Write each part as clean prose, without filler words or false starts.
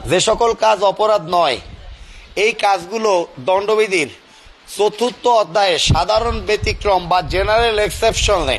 যে সকল কাজ অপরাধ নয় এই কাজগুলো দণ্ডবিধির ৪র্থ অধ্যায়ে সাধারণ ব্যতিক্রম বা জেনারেল এক্সেপশনে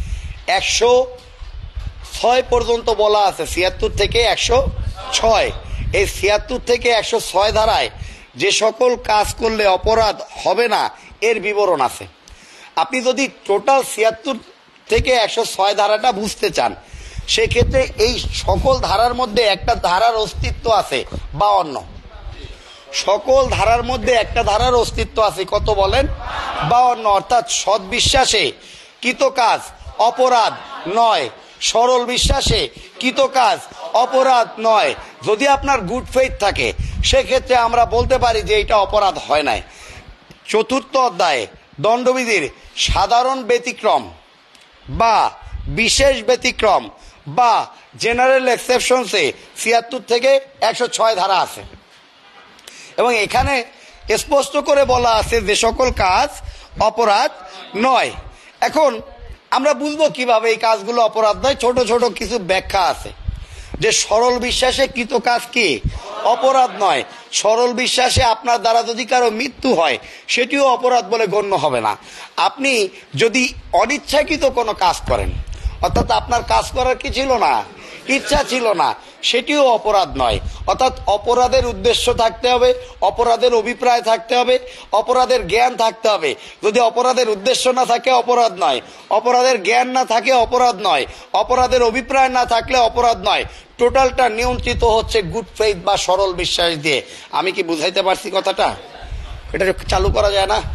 ১০৬ পর্যন্ত বলা আছে। ৭৬ থেকে ১০৬, এই ৭৬ থেকে ১০৬ ধারায় যে সকল কাজ করলে অপরাধ হবে না এর বিবরণ আছে। আপনি যদি টোটাল ৭৬ থেকে ১০৬ ধারাটা বুঝতে চান সেক্ষেত্রে এই সকল ধারার মধ্যে একটা ধারার অস্তিত্ব আছে ৫২। সকল ধারার মধ্যে একটা ধারার অস্তিত্ব আছে কত বলেন? ৫২। অর্থাৎ সৎ বিশ্বাসে কৃত কাজ অপরাধ নয়, সরল বিশ্বাসে কৃত কাজ অপরাধ নয়। যদি আপনার গুড ফেইথ থাকে সেক্ষেত্রে আমরা বলতে পারি যে এটা অপরাধ হয় নাই। ৪র্থ অধ্যায়ে দণ্ডবিধির সাধারণ ব্যতিক্রম বা বিশেষ ব্যতিক্রম বা জেনারেল এক্সেপশনসে ৭৬ থেকে ১০৬ ধারা আছে এবং এখানে স্পষ্ট করে বলা আছে যে সকল কাজ অপরাধ নয়। এখন আমরা বুঝবো কিভাবে এই কাজগুলো অপরাধ নয়? ছোট ছোট কিছু ব্যাখ্যা আছে যে সরল বিশ্বাসে কৃত কাজ কি অপরাধ নয়। সরল বিশ্বাসে আপনার দ্বারা যদি কারো মৃত্যু হয় সেটিও অপরাধ বলে গণ্য হবে না। আপনি যদি অনিচ্ছাকৃত কোনো কাজ করেন, অর্থাৎ আপনার কাজ করার কি ছিল না, ইচ্ছা ছিল না, সেটিও অপরাধ নয়। অর্থাৎ অপরাধের উদ্দেশ্য থাকতে হবে, অপরাধের অভিপ্রায় থাকতে হবে, অপরাধের জ্ঞান থাকতে হবে। যদি অপরাধের উদ্দেশ্য না থাকে অপরাধ নয়, অপরাধের জ্ঞান না থাকে অপরাধ নয়, অপরাধের অভিপ্রায় না থাকলে অপরাধ নয়। টোটালটা নিয়ন্ত্রিত হচ্ছে গুড ফেইথ বা সরল বিশ্বাস দিয়ে। আমি কি বুঝাইতে পারছি কথাটা? এটা চালু করা যায় না?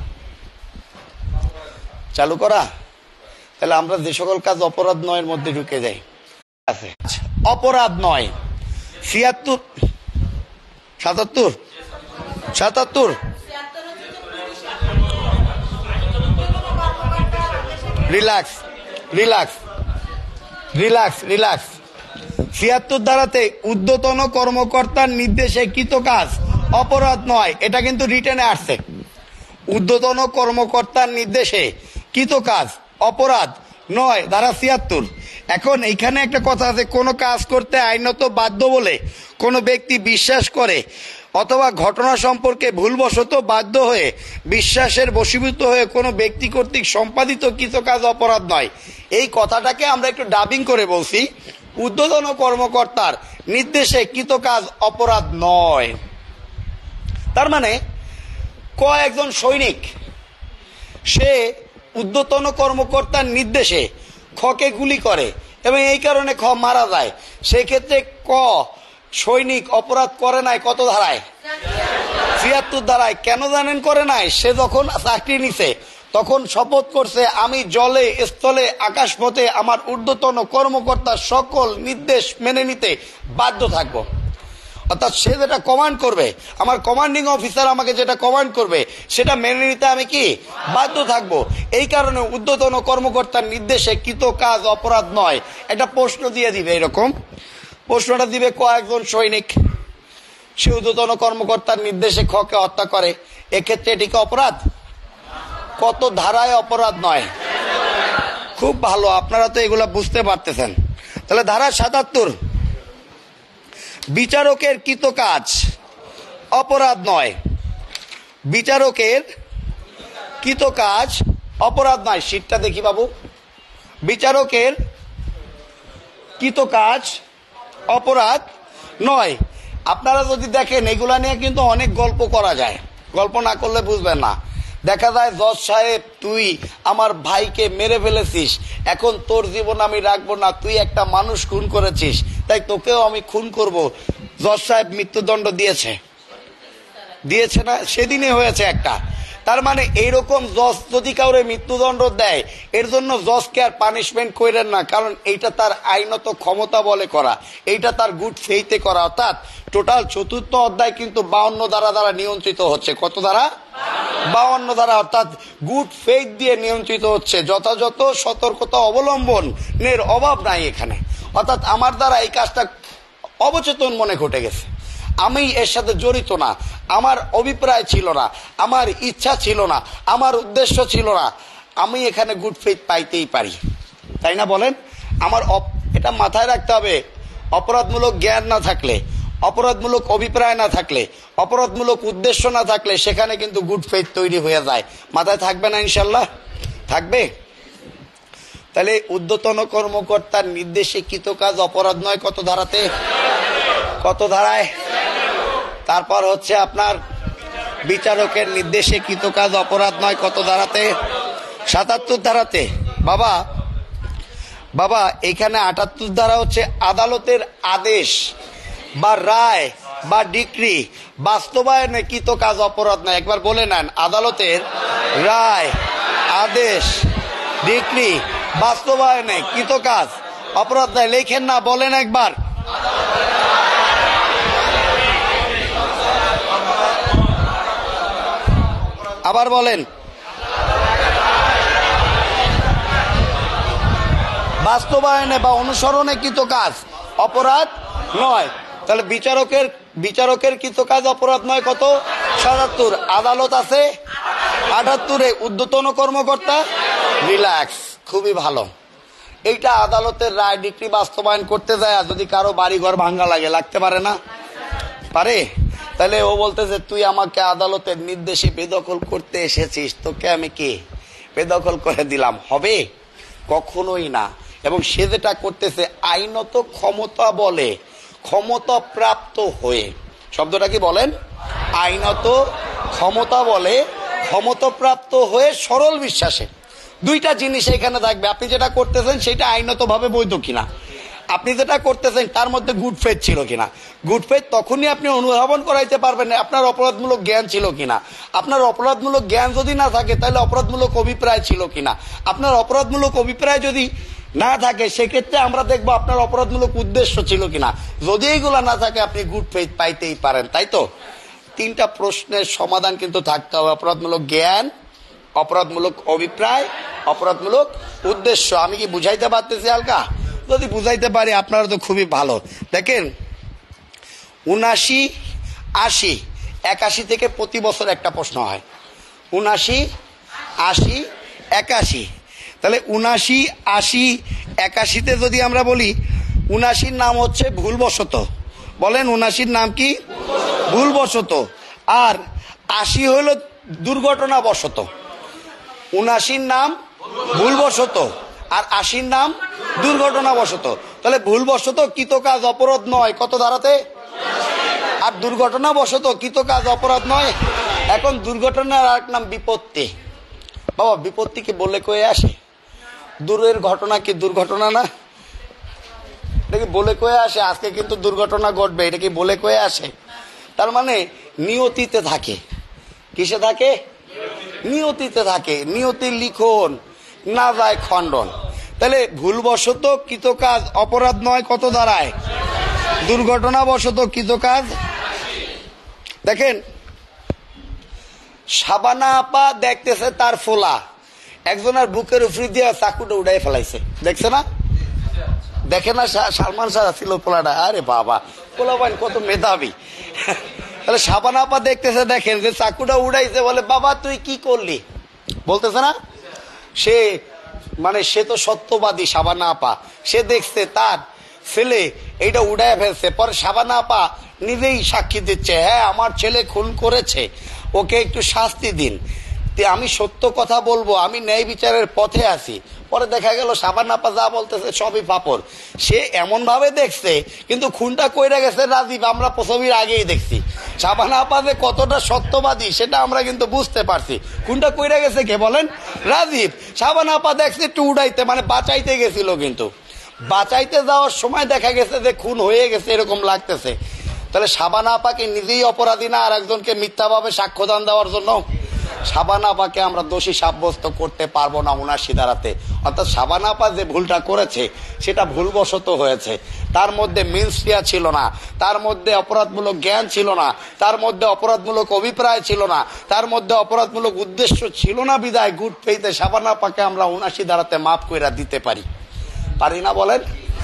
চালু করা? তাহলে আমরা যে সকল কাজ অপরাধ নয়ের মধ্যে ঢুকে যাই। অপরাধ নয় ৭৬ ৭৭ ৭৭ রিল্যাক্স রিল্যাক্স রিল্যাক্স রিল্যাক্স ৭৬ ধারাতে ঊর্ধ্বতন কর্মকর্তার নির্দেশে কৃত কাজ অপরাধ নয়, এটা কিন্তু রিটেনে আসছে। ঊর্ধ্বতন কর্মকর্তার নির্দেশে কৃত কাজ অপরাধ নয়, ধারা ৭৬। এখন এইখানে একটা কথা আছে, কোনো কাজ করতে আইনত বাধ্য বলে কোনো ব্যক্তি বিশ্বাস করে অথবা ঘটনা সম্পর্কে ভুলবশত বাধ্য হয়ে বিশ্বাসের বশীভূত হয়ে কোনো ব্যক্তি কর্তৃক সম্পাদিত কৃত কাজ অপরাধ নয়। এই কথাটাকে আমরা একটু ডাবিং করে বলছি, ঊর্ধ্বতন কর্মকর্তার নির্দেশে কৃত কাজ অপরাধ নয়। তার মানে একজন সৈনিক সে ঊর্ধ্বতন কর্মকর্তার নির্দেশে খকে গুলি করে এবং এই কারণে খ মারা যায়, সেক্ষেত্রে সৈনিক অপরাধ করে নাই কত ধারায়? ৭৬ ধারায়। কেন জানেন করে নাই? সে যখন চাকরি নিছে তখন শপথ করছে আমি জলে স্থলে আকাশপথে আমার ঊর্ধ্বতন কর্মকর্তার সকল নির্দেশ মেনে নিতে বাধ্য থাকবো। অর্থাৎ সে যেটা কমান্ড করবে, আমার কমান্ডিং অফিসার আমাকে যেটা কমান্ড করবে সেটা মেনে নিতে আমি কি বাধ্য থাকবো। এই কারণে ঊর্ধ্বতন কর্মকর্তার নির্দেশে কৃত কাজ অপরাধ নয়। একটা প্রশ্ন দিয়ে দিবে, এরকম প্রশ্নটা দিবে একজন সৈনিক সে ঊর্ধ্বতন কর্মকর্তার নির্দেশে খকে হত্যা করে, এক্ষেত্রে এটিকে অপরাধ? কত ধারায় অপরাধ নয়? খুব ভালো, আপনারা তো এগুলা বুঝতে পারতেছেন। তাহলে ধারা ৭৭ বিচারকের কৃত কাজ অপরাধ নয়। বিচারকের কৃত কাজ অপরাধ নয়। শীটটা দেখি বাবু। বিচারকের কৃত কাজ অপরাধ নয়। আপনারা যদি দেখেন এগুলা নিয়ে কিন্তু অনেক গল্প করা যায়, গল্প না করলে বুঝবেন না। দেখা যায় জজ সাহেব তুই আমার ভাইকে মেরে ফেলেছিস, এখন তোর জীবন আমি রাখবো না, তুই একটা মানুষ খুন করেছিস তাই তোকেও আমি খুন করব। জজ সাহেব মৃত্যুদণ্ড দিয়েছে, দিয়েছে না? সেদিনই হয়েছে একটা। তার মানে এইরকম জজ যদি কাউরে মৃত্যুদণ্ড দেয় এর জন্য জজকে আর পানিশমেন্ট করেন না, কারণ এইটা তার আইনত ক্ষমতা বলে করা, এইটা তার গুড ফেইথে করা। অর্থাৎ টোটাল ৪র্থ অধ্যায় কিন্তু ৫২ ধারা দ্বারা নিয়ন্ত্রিত হচ্ছে। কত ধারা? ৫২ ধারা। অর্থাৎ গুড ফেইথ দিয়ে নিয়ন্ত্রিত হচ্ছে, যথাযথ সতর্কতা অবলম্বনের অভাব নাই এখানে। অর্থাৎ আমার দ্বারা এই কাজটা অবচেতন মনে ঘটে গেছে, আমি এর সাথে জড়িত না, আমার অভিপ্রায় ছিল না, আমার ইচ্ছা ছিল না, আমার উদ্দেশ্য ছিল না, আমি এখানে গুড ফেইথ পাইতেই পারি, তাই না বলেন? আমার এটা মাথায় রাখতে হবে। অপরাধমূলক জ্ঞান না থাকলে, অপরাধমূলক অভিপ্রায় না থাকলে, অপরাধমূলক উদ্দেশ্য না থাকলে সেখানে কিন্তু গুড ফেথ তৈরি হয়ে যায়। মাথায় থাকবে না ইনশাল্লাহ? থাকবে। তাহলে ঊর্ধ্বতন কর্মকর্তার নির্দেশে কৃতকাজ অপরাধ নয় কত ধারাতে? কত ধারায়? তারপর হচ্ছে আপনার বিচারকের নির্দেশে কৃতকাজ অপরাধ নয় কত ধারাতে? ৭৭ ধারাতে। বাবা বাবা এখানে ৭৮ ধারা হচ্ছে আদালতের আদেশ বা রায় বা ডিক্রি বাস্তবায়নে কৃতকাজ অপরাধ নয়। একবার বলে নেন, আদালতের রায়, আদেশ, ডিক্রি বাস্তবায়নে কৃতকাজ অপরাধ নয়। লেখেন না, বলেন একবার। আবার বলেন, বাস্তবায়নে বা অনুসরণে কৃতকাজ অপরাধ নয়। তাহলে বিচারকের কৃতকাজ অপরাধ নয় কত? ৭৭। আদালত আছে ৭৮। ঊর্ধ্বতন কর্মকর্তা রিল্যাক্স, খুবই ভালো। এইটা আদালতের রায় ডিক্রি বাস্তবায়ন করতে যায় যদি কারো বাড়িঘর ভাঙ্গা লাগে, লাগতে পারে না? পারে। তাহলে ও বলতেছে তুই আমাকে আদালতের নির্দেশে বেদখল করতে এসেছিস, তোকে আমি কি বেদখল করে দিলাম? হবে? কখনোই না। এবং সে যেটা করতেছে আইনত ক্ষমতা বলে, ক্ষমতা প্রাপ্ত হয়ে। শব্দটা কি বলেন? আইনত ক্ষমতা বলে, ক্ষমতাপ্রাপ্ত হয়ে সরল বিশ্বাসে। দুইটা জিনিস এখানে থাকবে। আপনি যেটা করতেছেন সেটা আইনত ভাবে বৈধ কিনা, আপনি যেটা করতেছেন তার মধ্যে গুড ফেথ ছিল কিনা। গুড ফেথ তখনই আপনি অনুধাবন করাইতে পারবেন আপনার অপরাধমূলক জ্ঞান ছিল কিনা। আপনার অপরাধমূলক জ্ঞান যদি না থাকে তাহলে অপরাধমূলক অভিপ্রায় ছিল কিনা। আপনার অপরাধমূলক অভিপ্রায় যদি না থাকে সেক্ষেত্রে আমরা দেখবো আপনার অপরাধমূলক উদ্দেশ্য ছিল কিনা। যদি এইগুলা না থাকে আপনি গুড ফেথ পাইতেই পারেন। তাই তো? তিনটা প্রশ্নের সমাধান কিন্তু থাকতে হবে: অপরাধমূলক জ্ঞান, অপরাধমূলক অভিপ্রায়, অপরাধমূলক উদ্দেশ্য। আমি কি বুঝাইতে পারতেছি হালকা? যদি বুঝাইতে পারি আপনারা তো খুবই ভালো। দেখেন ৭৯, ৮০, ৮১ থেকে প্রতি বছর একটা প্রশ্ন হয়। ৭৯, ৮০, ৮১। তাহলে ৭৯, ৮০, ৮১-তে যদি আমরা বলি ৭৯-র নাম হচ্ছে ভুলবশত। বলেন ৭৯-র নাম কি? ভুলবশত। আর ৮০ হইল দুর্ঘটনাবশত। ৭৯-র নাম ভুলবশত আর ৮০-র নাম দুর্ঘটনাবশত। তাহলে ভুলবশত কৃতকাজ অপরাধ নয় কত ধারাতে? আর দুর্ঘটনাবশত কৃতকাজ অপরাধ নয়। এখন দুর্ঘটনার আরেক নাম বিপত্তি। বাবা বিপত্তি কি বলে কয়ে আসে? দূরের ঘটনা কি দুর্ঘটনা না? এটা কি বলে কয়ে আসে আজকে কিন্তু দুর্ঘটনা ঘটবে, এটা কি বলে কয়ে আসে? তার মানে নিয়তিতে থাকে। কিসে থাকে? নিয়তিতে থাকে। নিয়তির লিখন না যায় খণ্ডন। তাহলে ভুলবশত কৃতকাজ অপরাধ নয় কত ধারায়? দুর্ঘটনাবশত কৃতকাজ। দেখেন শাবানা আপা দেখতেছে তার ফোলা একজনের বুকের উপরে দিয়ে চাকুটা উড়াই ফেলাইছে, দেখছে না? দেখে না সালমান শাহ ছিল পোলাটা? আরে বাবা, পোলা ভাই কত মেধাবী। তাহলে শাবানা আপা দেখতেছে, দেখেন যে চাকুটা উড়াইছে, বলে বাবা তুই কি করলি? বলতেছে না? সে মানে সে তো সত্যবাদী শাবানা আপা, সে দেখছে তার ছেলে এইটা উড়াই ফেলছে। পরে শাবানা আপা নিজেই সাক্ষী দিচ্ছে, হ্যাঁ আমার ছেলে খুন করেছে, ওকে একটু শাস্তি দিন, আমি সত্য কথা বলবো, আমি ন্যায় বিচারের পথে আছি। পরে দেখা গেল শাবানা আপা যা বলতেছে সবই পাপড়। সে এমন ভাবে দেখছে কিন্তু খুনটা কইরা গেছে রাজীব, আমরা প্রসবের আগেই দেখছি। শাবানা আপা যে কতটা সত্যবাদী সেটা আমরা কিন্তু বুঝতে পারছি। খুনটা কইরা গেছে কে বলেন? রাজীব। শাবানা আপা দেখছে একটু উড়াইতে, মানে বাঁচাইতে গেছিল, কিন্তু বাঁচাইতে যাওয়ার সময় দেখা গেছে যে খুন হয়ে গেছে এরকম লাগতেছে। তাহলে শাবানা আপাকে নিজেই অপরাধী না আর একজনকে মিথ্যাভাবে সাক্ষ্যদান দেওয়ার জন্য? শাবানা আপাকে আমরা দোষী সাব্যস্ত করতে পারবো না ৭৯ ধারাতে। অর্থাৎ শাবানা আপা যে ভুলটা করেছে সেটা ভুলবশত হয়েছে, তার মধ্যে মিনস্ট্রিয়া ছিল না, তার মধ্যে অপরাধমূলক জ্ঞান ছিল না, তার মধ্যে অপরাধমূলক অভিপ্রায় ছিল না, তার মধ্যে অপরাধমূলক উদ্দেশ্য ছিল না। বিদায় গুড ফেইথে শাবানা আপাকে আমরা ৭৯ ধারাতে মাফ কইরা দিতে পারি, পারি না বলেন?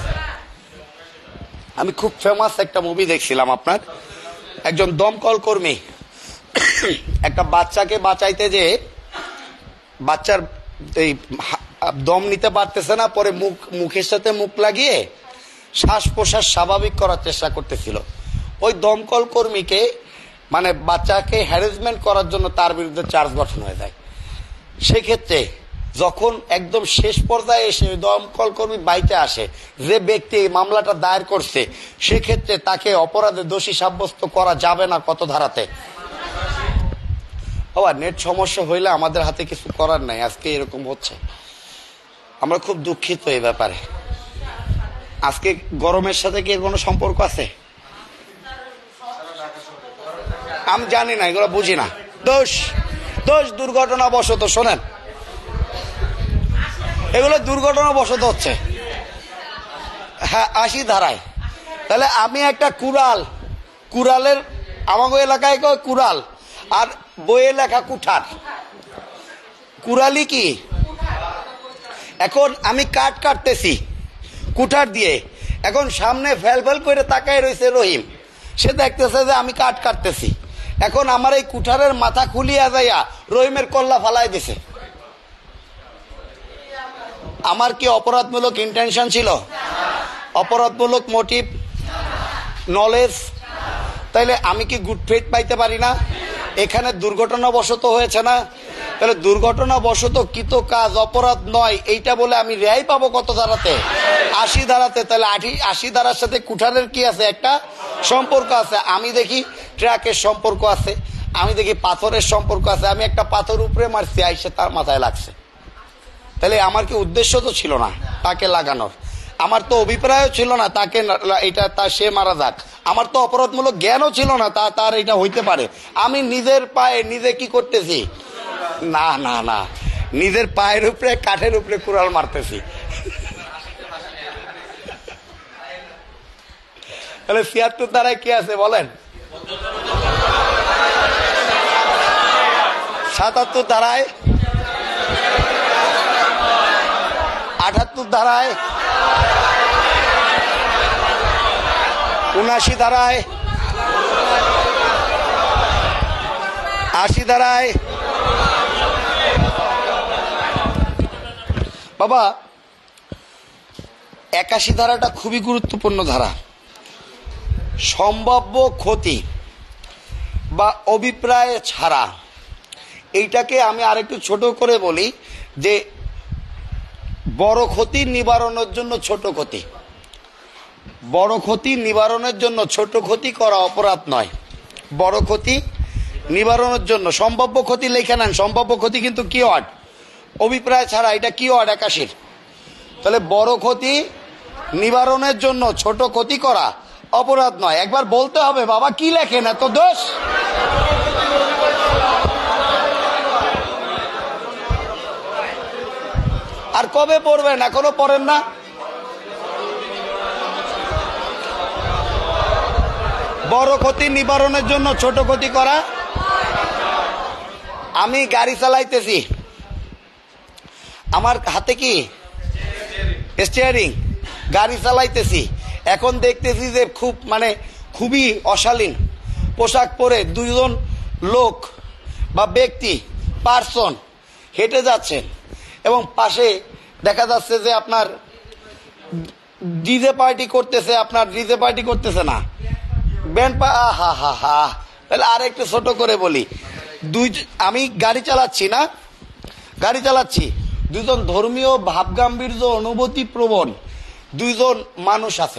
আমি খুব ফেমাস একটা মুভি দেখছিলাম, আপনার একজন দমকল কর্মী একটা বাচ্চাকে বাঁচাইতে যে বাচ্চার এই দম নিতে পারতেছে না, পরে মুখের সাথে মুখ লাগিয়ে শ্বাস প্রশ্বাস স্বাভাবিক করার চেষ্টা করতেছিল। ওই দমকল কর্মীকে মানে বাচ্চাকে হ্যারাসমেন্ট করার জন্য তার বিরুদ্ধে চার্জ গঠন হয়ে যায়। সেক্ষেত্রে যখন একদম শেষ পর্যায়ে এসে দমকল কর্মী বাইতে আসে, যে ব্যক্তি এই মামলাটা দায়ের করছে, সেক্ষেত্রে তাকে অপরাধে দোষী সাব্যস্ত করা যাবে না কত ধারাতে? বাবা নেট সমস্যা হইলে আমাদের হাতে কিছু করার নাই, আজকে এরকম হচ্ছে, আমরা খুব দুঃখিত এই ব্যাপারে। আজকে গরমের সাথে কি এর কোনো সম্পর্ক আছে? আমি জানি না, এগুলো বুঝি না। দোষ দুর্ঘটনা বশত, শোনেন, এগুলো দুর্ঘটনা বশত হচ্ছে। হ্যাঁ 80 ধারায়। তাহলে আমি একটা কুড়ালের, আমাকে এলাকায় কয় কুড়াল, আর বইয়ে লেখা কুঠার। কুড়ালি কি? এখন আমি কাটতেছি কুঠার দিয়ে, এখন সামনে ফেল করে তাকায় রয়েছে রহিম, সে দেখতেছে যে আমি কাটতেছি। এখন আমার এই কুঠারের মাথা খুলিয়া যাইয়া রহিমের কল্লা ফালাই দিছে। আমার কি অপরাধমূলক ইন্টেনশন ছিল? অপরাধমূলক মোটিভ, নলেজ? তাইলে আমি কি গুড ফেথ পাইতে পারি না? এখানে দুর্ঘটনাবশত হয়েছে না? তাহলে দুর্ঘটনাবশত কৃত কাজ অপরাধ নয়, এইটা বলে আমি রেহাই পাবো কত ধারাতে? 80 ধারাতে। তাহলে 80 ধারার সাথে কুঠারের কি আছে? একটা সম্পর্ক আছে। আমি দেখি ট্রাকের সম্পর্ক আছে, আমি দেখি পাথরের সম্পর্ক আছে। আমি একটা পাথর উপরে মারছি, আইসে তার মাথায় লাগছে। তাহলে আমার কি উদ্দেশ্য তো ছিল না তাকে লাগানোর, আমার তো অভিপ্রায়ও ছিল না তাকে সে মারা যাক, আমার তো অপরাধমূলক জ্ঞানও ছিল না তার এটা হইতে পারে। আমি নিজের পায়ে নিজে কি করতেছি? না না না, নিজের পায়ের উপরে কাঠের উপরে কুড়াল মারতেছি। তাহলে ৭৬ ধারায় কি আছে বলেন? ৭৭ ধারায়, ৭৮ ধারায়, ৭৯ ধারায়, ৮০ ধারায়। বাবা ৮১ ধারাটা খুবই গুরুত্বপূর্ণ ধারা। সম্ভাব্য ক্ষতি বা অভিপ্রায় ছাড়া, এইটাকে আমি আরেকটু ছোট করে বলি যে বড় ক্ষতি নিবারণের জন্য ছোট ক্ষতি, বড় ক্ষতি নিবারণের জন্য ছোট ক্ষতি করা অপরাধ নয়। বড় ক্ষতি নিবারণের জন্য সম্ভাব্য ক্ষতি লেখা নেন, সম্ভাব্য ক্ষতি কিন্তু কি ওয়ার্ড? অভিপ্রায় ছাড়া, এটা কি ওয়ার্ড ৮১। তাহলে বড় ক্ষতি নিবারণের জন্য ছোট ক্ষতি করা অপরাধ নয়। একবার বলতে হবে বাবা কি লেখেন, এত দোষ? আর কবে পড়বেন? এখনো পড়েন না? বড় ক্ষতি নিবারণের জন্য ছোট ক্ষতি করা। আমি গাড়ি চালাইতেছি, আমার হাতে কি স্টিয়ারিং, গাড়ি চালাইতেছি, এখন দেখতেছি যে খুবই অশালীন পোশাক পরে দুইজন লোক বা ব্যক্তি পার্সন হেঁটে যাচ্ছেন, এবং পাশে দেখা যাচ্ছে যে আপনার ডিজে পার্টি করতেছে, আপনার ডিজে পার্টি করতেছে না, ব্যান্ড হা হা হা। তাহলে আর একটু ছোট করে বলি, আমি গাড়ি চালাচ্ছি, দুজন ধর্মীয় ভাবগাম্ভীর্য অনুভূতি প্রবণ দুইজন মানুষ আছে,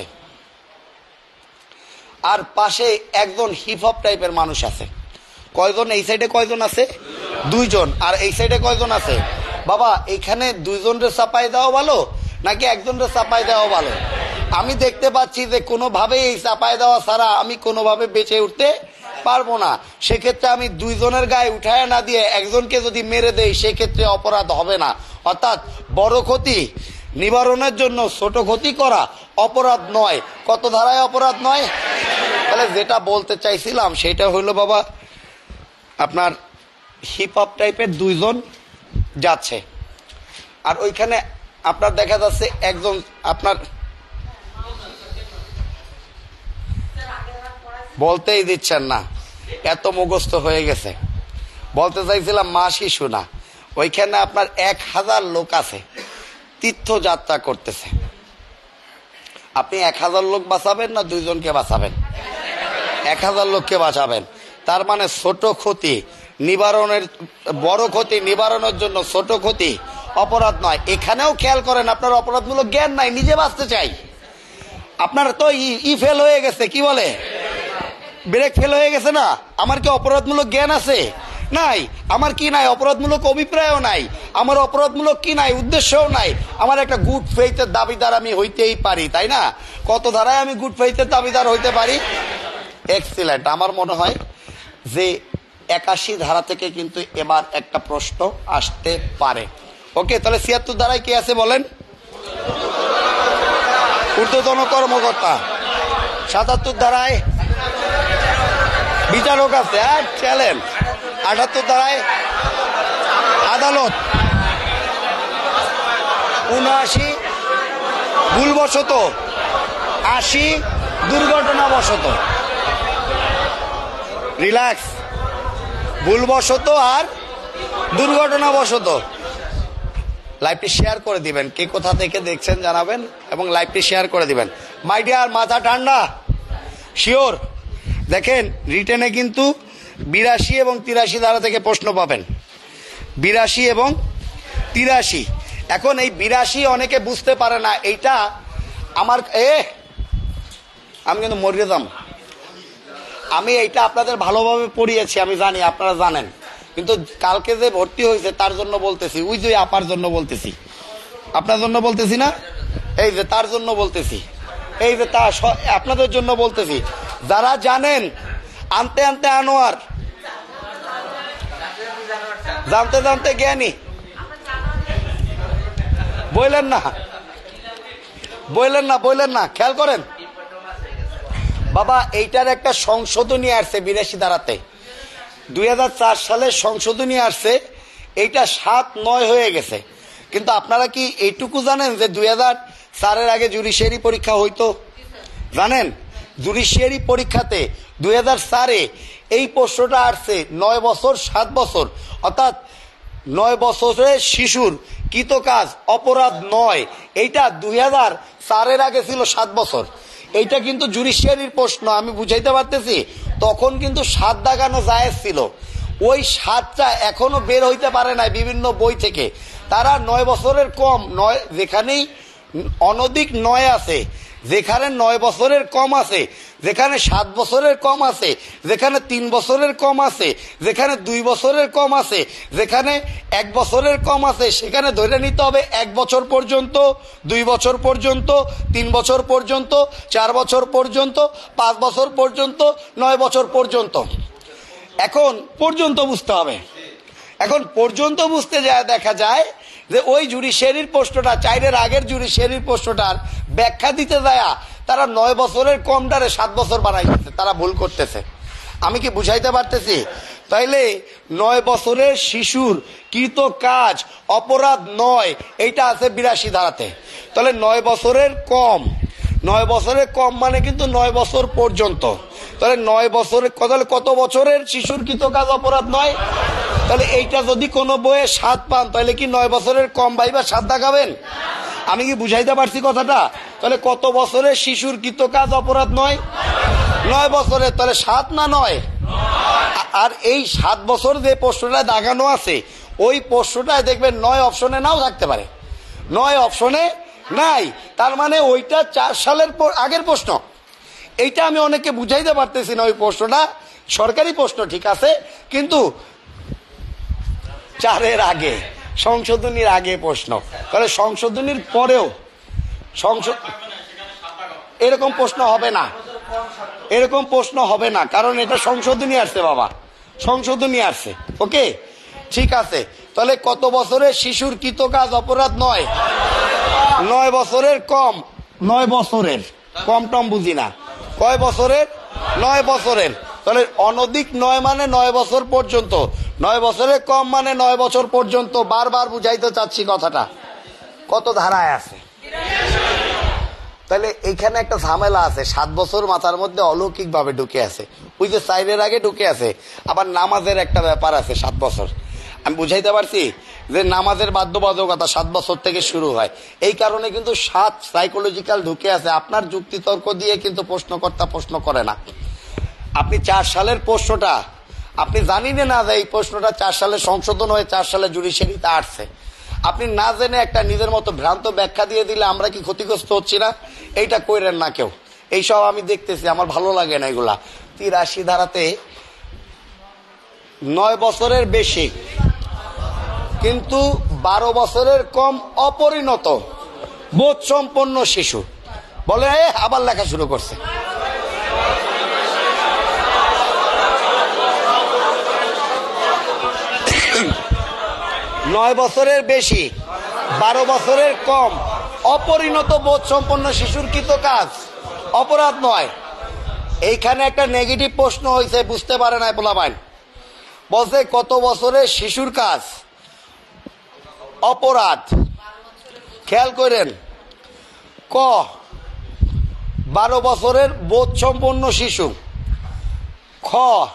আর পাশে একজন হিপ হপ টাইপের মানুষ আছে। কয়জন? এই সাইডে কয়জন আছে? দুইজন। আর এই সাইডে কয়জন আছে? বাবা এখানে দুইজনরে চাপাই দেওয়া ভালো নাকি একজনরে চাপাই দেওয়া ভালো? আমি দেখতে পাচ্ছি যে কোনোভাবে এই চাপাই দেওয়া ছাড়া আমি কোনোভাবে বেঁচে উঠতে পারবো না। সেক্ষেত্রে আমি দুইজনের গায়ে উঠায় না দিয়ে একজনকে যদি মেরে দেই, সেক্ষেত্রে অপরাধ হবে না। অর্থাৎ বড় ক্ষতি নিবারণের জন্য ছোট ক্ষতি করা অপরাধ নয়। কত ধারায় অপরাধ নয়? তাহলে যেটা বলতে চাইছিলাম সেটা হইলো বাবা, আপনার হিপ হপ টাইপের দুইজন যাচ্ছে, আর ওইখানে আপনার দেখা যাচ্ছে একজন, আপনার বলতেই দিচ্ছেন না, এত মুখস্থ হয়ে গেছে। বলতে চাইছিলাম মা শিশু না, ওইখানে আপনার 1000 লোক আছে, তীর্থযাত্রা করতেছে। আপনি 1000 লোক বাঁচাবেন না দুইজনকে বাঁচাবেন? 1000 লোককে বাঁচাবেন। তার মানে ছোট ক্ষতি নিবারণের, বড় ক্ষতি নিবারণের জন্য ছোট ক্ষতি অপরাধ নয়। এখানেও খেয়াল করেন, আপনার অপরাধমূলক জ্ঞান নাই, নিজে বাঁচতে চাই। আপনার তো ই ফেল হয়ে গেছে, কি বলে, ব্রেক ফেল হয়ে গেছে না। আমার কি অপরাধমূলক জ্ঞান আছে? নাই। আমার কি নাই? অপরাধমূলক অভিপ্রায়ও নাই। আমার অপরাধমূলক কি নাই? উদ্দেশ্যও নাই। আমার একটা গুড ফেইথের দাবিদার আমি হইতেই পারি, তাই না? কত ধারায় আমি গুড ফেইথের দাবিদার হইতে পারি? এক্সিলেন্ট। আমার মনে হয় যে 81 ধারা থেকে কিন্তু এবার একটা প্রশ্ন আসতে পারে। ওকে, তাহলে 76 ধারায় কি আছে বলেন? ঊর্ধ্বতন কর্মকর্তা। 77 ধারায় বিচারক আছে, চ্যালেঞ্জ। 78 ধারায় আদালত। 79 ভুলবশত। 80 দুর্ঘটনাবশত। রিল্যাক্স। ভুলবশত আর দুর্ঘটনাবশত। লাইভটি শেয়ার করে দিবেন, কে কোথা থেকে দেখছেন জানাবেন এবং লাইভটি শেয়ার করে দিবেন। মাই ডিয়ার, মাথা ঠান্ডা, শিওর। দেখেন রিটেনে কিন্তু 82 এবং 83 ধারা থেকে প্রশ্ন পাবেন। 82 এবং 83। এখন এই 82 অনেকে বুঝতে পারে না, এইটা আমার আমি কিন্তু মরিয়ে যাম। আমি এইটা আপনাদের ভালোভাবে পড়িয়েছি, আমি জানি, আপনারা জানেন, কিন্তু কালকে যে ভর্তি হয়েছে তার জন্য বলতেছি, ওই যে আপার জন্য বলতেছি, আপনার জন্য বলতেছি না, এই যে তার জন্য বলতেছি, এই যে তা আপনাদের জন্য বলতেছি। যারা জানেন, আনতে আনতে আনোয়ার, জানতে জানতে জ্ঞানী। বললেন না, বললেন না, বললেন না, খেয়াল করেন বাবা। এইটার একটা সংশোধনী আসছে 82 ধারাতে, 2004 সালে সংশোধনী আসছে। এইটা 7-9 হয়ে গেছে। কিন্তু আপনারা কি এইটুকু জানেন যে 2004-এর আগে জুডিশিয়ারি পরীক্ষা হইতো? জানেন, জুডিশিয়ারি পরীক্ষাতে 2004-এ এই প্রশ্নটা আসছে 9 বছর 7 বছর, অর্থাৎ 9 বছরের শিশুর কৃত কাজ অপরাধ নয়। এইটা 2004-এর আগে ছিল 7 বছর। এইটা কিন্তু জুডিশিয়ারির প্রশ্ন, আমি বুঝাইতে পারতেছি। তখন কিন্তু 7 দাগানো জায়েজ ছিল। ওই 7টা এখনো বের হইতে পারে না বিভিন্ন বই থেকে। তারা 9 বছরের কম, 9 যেখানেই অনধিক 9 আছে, যেখানে 9 বছরের কম আছে, যেখানে 7 বছরের কম আছে, যেখানে 3 বছরের কম আছে, যেখানে 2 বছরের কম আছে, যেখানে 1 বছরের কম আছে, সেখানে ধরে নিতে হবে 1 বছর পর্যন্ত, 2 বছর পর্যন্ত, 3 বছর পর্যন্ত, 4 বছর পর্যন্ত, 5 বছর পর্যন্ত, 9 বছর পর্যন্ত। এখন পর্যন্ত বুঝতে হবে। এখন পর্যন্ত বুঝতে যায় দেখা যায় যে ওই জুডিশিয়ারির প্রশ্নটা, 4-এর আগের জুডিশিয়ারির প্রশ্নটার ব্যাখ্যা দিতে যায় তারা 9 বছরের কমটারে 7 বছর বানাইতেছে। তারা ভুল করতেছে। আমি কি বুঝাইতে পারতেছি? তাইলে 9 বছরের শিশুর কৃত কাজ অপরাধ নয়, এইটা আছে 82 ধারাতে। তাহলে 9 বছরের কম, 9 বছরের কম মানে কিন্তু 9 বছর পর্যন্ত। তাহলে 9 বছরের কত বছরের শিশুর কৃত কাজ অপরাধ নয়? তাহলে এইটা যদি কোনো বইয়ে 7 পান, তাহলে কি 9 বছরের কম ভাইবা 7 দেখাবেন? আমি কি বুঝাইতে পারছি কথাটা? তাহলে কত বছরের শিশুর কৃত কাজ অপরাধ নয়? 9 বছরের। তাহলে 7 না 9? আর এই 7 বছর যে প্রশ্নটা দাগানো আছে, ওই প্রশ্নটায় দেখবেন 9 অপশনে নাও থাকতে পারে, 9 অপশনে নাই। তার মানে ওইটা 4 সালের আগের প্রশ্ন। এইটা আমি অনেককে বুঝাইতে পারতেছি না। ওই প্রশ্নটা সরকারি প্রশ্ন ঠিক আছে, কিন্তু 4-এর আগে, সংশোধনীর আগে প্রশ্ন। তাহলে সংশোধনীর পরেও এরকম প্রশ্ন হবে না, এরকম প্রশ্ন হবে না, কারণ এটা সংশোধনী আসছে বাবা, সংশোধনী আসছে। ওকে, ঠিক আছে। তাহলে কত বছরের শিশুর কৃত কাজ অপরাধ নয়? 9 বছরের কম। 9 বছরের কম টম বুঝি না। কয় বছরের? 9 বছরের। তাহলে অনধিক 9 মানে 9 বছর পর্যন্ত, 9 বছরের কম মানে 9 বছর পর্যন্ত। বারবার বুঝাইতে চাচ্ছি কথাটা। কত ধারায় আছে? তাহলে এইখানে একটা ঝামেলা আছে। 7 বছর মাথার মধ্যে অলৌকিক ভাবে ঢুকে আছে। ওই যে 4-এর আগে ঢুকে আছে। আবার নামাজের একটা ব্যাপার আছে 7 বছর। আমি বুঝাইতে পারছি যে নামাজের বাধ্যবাধকতা 7 বছর থেকে শুরু হয়। এই কারণে কিন্তু 7 সাইকোলজিক্যাল ঢুকে আছে। আপনার যুক্তি তর্ক দিয়ে কিন্তু প্রশ্নকর্তা প্রশ্ন করে না। আপনি 4 সালের প্রশ্নটা আপনি জানিনে না যে এই প্রশ্নটা 4 সালে সংশোধন হয়ে 4 সালে জুডিশিয়ারিতে আসছে, আপনি না জেনে একটা নিজের মতো ভ্রান্ত ব্যাখ্যা দিয়ে দিলে আমরা কি ক্ষতিগ্রস্ত হচ্ছি না? এইটা কইরেন না কেউ। এইসব আমি দেখতেছি, আমার ভালো লাগে না এগুলা। 83 ধারাতে 9 বছরের বেশি কিন্তু 12 বছরের কম অপরিণত বোধ সম্পন্ন শিশু বলে আবার লেখা শুরু করছে। নয় বছরের বেশি 12 বছরের কম অপরিণত বোধ সম্পন্ন শিশুর কৃত কাজ অপরাধ নয়। এইখানে একটা নেগেটিভ প্রশ্ন হয়েছে, বুঝতে পারে না পোলাপাইন। বলছে কত বছরের শিশুর কাজ অপরাধ। খেয়াল করেন, ক 12 বছরের বোধ সম্পন্ন শিশু, খ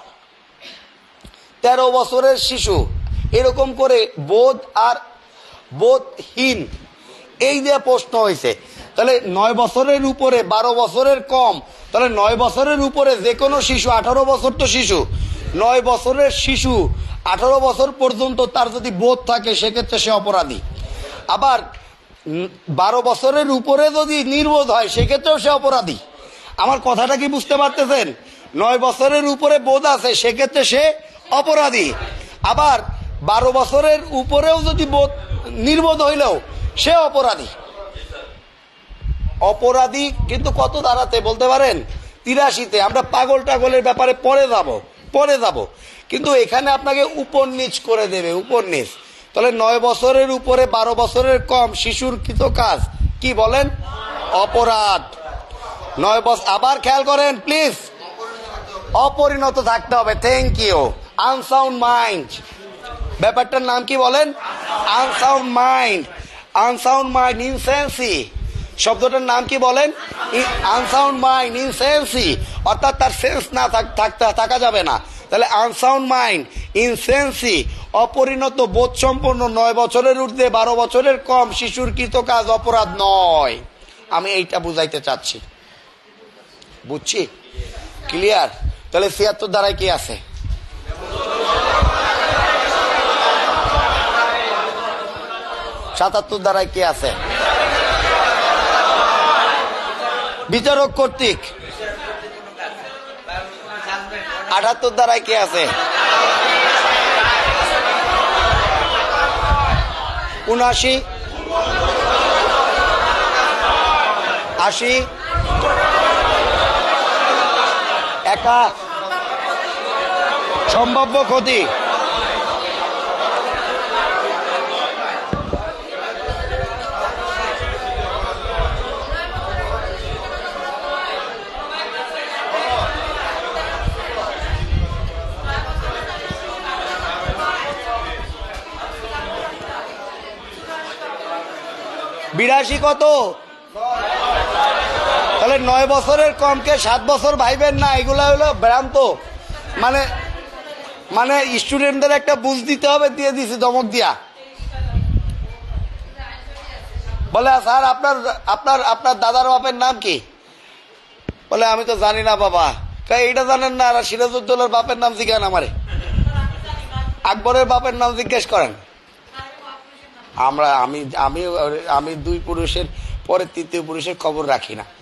13 বছরের শিশু, এরকম করে বোধ আর বোধহীন এই যে প্রশ্ন হয়েছে। তাহলে 9 বছরের উপরে 12 বছরের কম, তাহলে 9 বছরের উপরে যে কোনো শিশু, 18 বছর তো শিশু, 9 বছরের শিশু 18 বছর পর্যন্ত তার যদি বোধ থাকে সেক্ষেত্রে সে অপরাধী। আবার 12 বছরের উপরে যদি নির্বোধ হয় সেক্ষেত্রেও সে অপরাধী। আমার কথাটা কি বুঝতে পারতেছেন? 9 বছরের উপরে বোধ আছে সেক্ষেত্রে সে অপরাধী। আবার 12 বছরের উপরেও যদি নির্বোধ হইলেও সে অপরাধী। অপরাধী কিন্তু কত ধারাতে বলতে পারেন? 83-তে। আমরা পাগল টাগলের ব্যাপারে পরে যাব, কিন্তু এখানে আপনাকে উপর নিচ করে দেবে, উপর নিচ। তাহলে 9 বছরের উপরে 12 বছরের কম শিশুর কৃত কাজ কি বলেন? অপরাধ। 9 বছর। আবার খেয়াল করেন প্লিজ, অপরিণত থাকতে হবে। Thank you. আনসাউন্ড মাইন্ড, ব্যাপারটার নাম কি বলেন? Unsound mind. আনসাউন্ড মাইন্ড, ইনসেন্সি শব্দটার নাম কি বলেন? আনসাউন্ড মাইন্ড, ইনসেন্সি, অর্থাৎ তার সেন্স না থাকা যাবে না। তাহলে আনসাউন্ড মাইন্ড, ইনসেন্সি, অপরিণত বোধ সম্পন্ন 9 বছরের ঊর্ধ্বে 12 বছরের কম শিশুর কৃত কাজ অপরাধ নয়। আমি এইটা বুঝাইতে চাচ্ছি, বুঝছি? ক্লিয়ার? তাহলে 76 ধারায় কি আছে? 77 ধারায় কি আছে? বিচারক কর্তৃক। 78 ধারায় কি আছে? 79, 80, একা সম্ভাব্য ক্ষতি। বিরাশি কত? তাহলে 9 বছরের কমকে 7 বছর ভাইবেন না, এগুলা হলো ভ্রান্ত। মানে স্টুডেন্টদের একটা বুঝ দিতে হবে, দিয়ে দিছি ধমক দিয়া। বলে স্যার আপনার দাদার বাপের নাম কি? বলে আমি তো জানি না বাবা। এইটা জানেন না? আর সিরাজউদ্দৌলার বাপের নাম জিজ্ঞান আমারে, আকবরের বাপের নাম জিজ্ঞেস করেন। আমি 2 পুরুষের পরে 3য় পুরুষের খবর রাখি না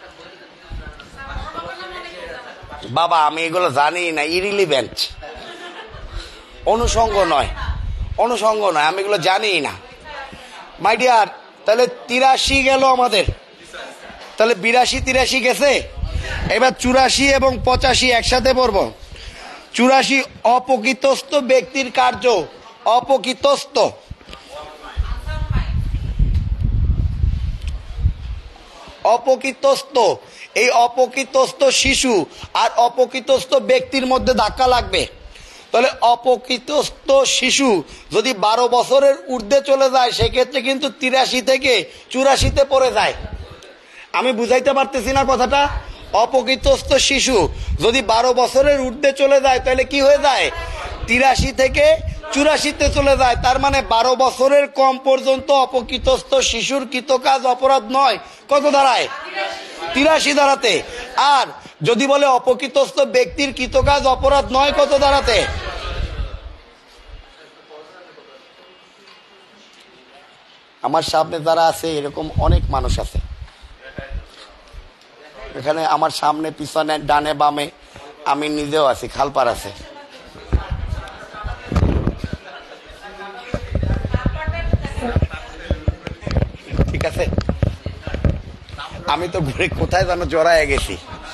বাবা, আমি এগুলো জানি না, ইরিলিভেন্ট, অনুষঙ্গ নয়, আমি এগুলো জানি না মাই ডিয়ার। তাহলে 83 গেল আমাদের, তাহলে 82 83 গেছে। এবার 84 এবং 85 একসাথে পড়ব। 84 অপকৃতস্থ ব্যক্তির কার্য। অপকৃতস্থ, এই অপকৃতস্থ শিশু আর অপকৃতস্থ ব্যক্তির মধ্যে ধাক্কা লাগবে। তাহলে অপকৃতস্থ শিশু যদি 12 বছরের ঊর্ধ্বে চলে যায় সেক্ষেত্রে কিন্তু 83 থেকে 84-তে পড়ে যায়। আমি বুঝাইতে পারতেছি না কথাটা? অপকৃতস্থ শিশু যদি 12 বছরের ঊর্ধ্বে চলে যায় তাহলে কি হয়ে যায়? 83 থেকে 84-তে চলে যায়। তার মানে 12 বছরের কম পর্যন্ত অপকৃতস্থ শিশুর কৃত কাজ অপরাধ নয়। কত ধারায়? 83 ধারাতে। আর যদি বলে অপকৃতস্থ ব্যক্তির কৃতকাজ অপরাধ নয় কত দ্বারাতে? আমার সামনে যারা আছে এরকম অনেক মানুষ আছে এখানে, আমার সামনে পিছনে ডানে বামে, আমি নিজেও আছি, খালপার আছে। ঠিক আছে, আমি তো ঘুরে কোথায় যেন জড়ায় গেছি।